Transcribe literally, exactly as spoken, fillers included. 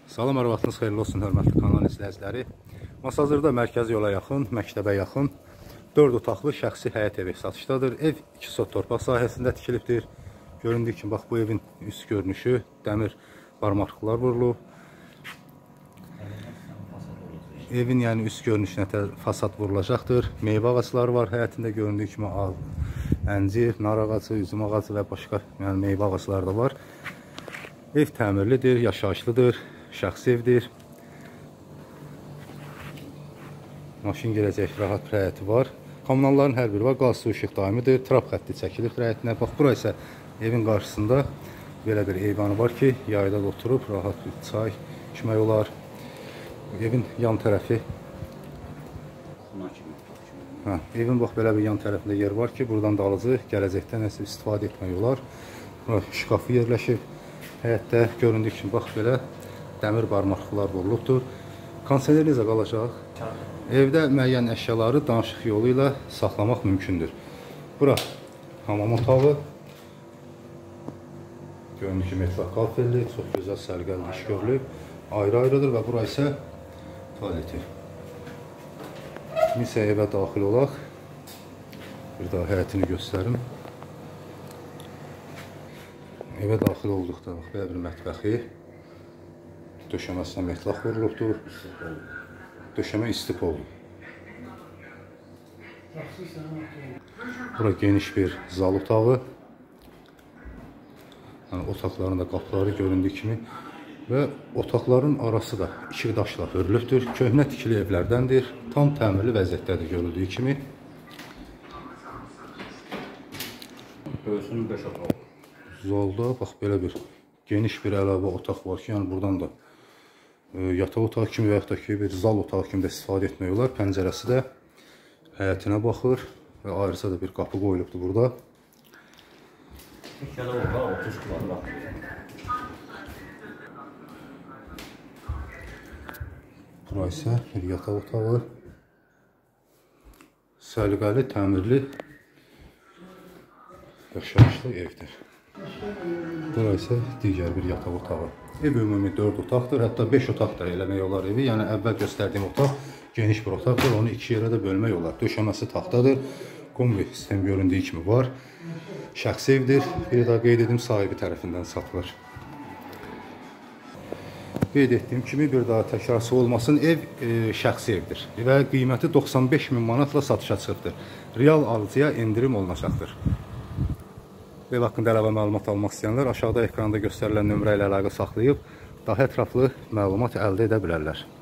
Salam, hər vaxtınız xeyirli olsun, hörmətli kanal izləyiciləri. Masazırda mərkəzi yola yaxın, məktəbə yaxın dörd otaqlı şəxsi həyət evi satışdadır. Ev iki sot torpaq sahəsində tikilibdir. Göründüyü kimi, bax, bu evin üst görünüşü dəmir barmaqlıqlar vurulub. Evin yəni üst görünüşünə fasad vurulacaqdır. Meyvə ağacları var həyətində, göründüyü kimi al, əncir, nar ağacı, üzüm ağacı və başqa yəni meyvə ağacları da var. Ev təmirlidir, yaşayışlıdır. Şəxsi evdir. Maşın gələcək, rahat həyəti var. Kommunalların hər biri var. Qaz, su, işıq daimidir. Trap xətti çəkilir həyətinə. Bax, bura isə evin qarşısında belə bir eyvanı var ki, yayda oturub rahat bir çay içmək olar. Evin yan tərəfi hə, evin bax, belə bir yan tərəfində yer var ki, buradan da alıcı gələcəkdə nəsə istifadə etmək olar. Bura şkafı yerləşib. Həyətdə göründüyü kimi, bax, belə dəmir barmaqlıqlar vurulubdur. Kondisioner necə qalacaq? Evdə müəyyən əşyaları danışıq yolu ilə saxlamaq mümkündür. Bura hamam otağı. Göründüyü kimi etraf kalfelli, çox gözəl sərgəli iş görülüb. Ayrı-ayrıdır və bura isə tualeti. Misə evə daxil olaq. Bir daha həyətini göstərim. Evə daxil olduqda belə bir mətbəxi. Döşəməsinə metlaq vurulubdur. Döşəmə istif oldu. Bura geniş bir zal otağı. Yəni, otaqların da qapıları göründüyü kimi və otaqların arası da iki daşla hörülübdür. Köhnə tikili evlərdəndir. Tam təmirli vəziyyətdədir görüldüyü kimi. Böyüsünün beş otağı. Zalda bax, belə bir geniş bir əlavə otaq var ki, yəni buradan da yataq otağı kimi və yaxud da ki, bir zal otağı kimi də istifadə etmək olar. Pəncərəsi də həyətinə baxır və ayrıca da bir qapı qoyulubdur burada. Bura isə bir yataq otağı. Səliqəli, təmirli, yaşayışlı evdir. Bura isə digər bir yataq otağı. Ev ümumi dörd otaqdır, hətta beş otaq da eləmək olar evi. Yəni, əvvəl göstərdiyim otaq geniş bir otaqdır, onu iki yerə də bölmək olar. Döşəməsi taxtadır, kombi sistem göründüyü kimi var. Şəxsi evdir, bir daha qeyd edim, sahibi tərəfindən satılır. Qeyd etdiyim kimi, bir daha təkrarsı olmasın, ev e, şəxsi evdir və qiyməti doxsan beş min manatla satışa çıxıbdır. Real alıcıya endirim olunacaqdır. Ev haqqında əlavə məlumat almaq istəyənlər aşağıda ekranda göstərilən nömrə ilə əlaqə saxlayıb daha ətraflı məlumat əldə edə bilərlər.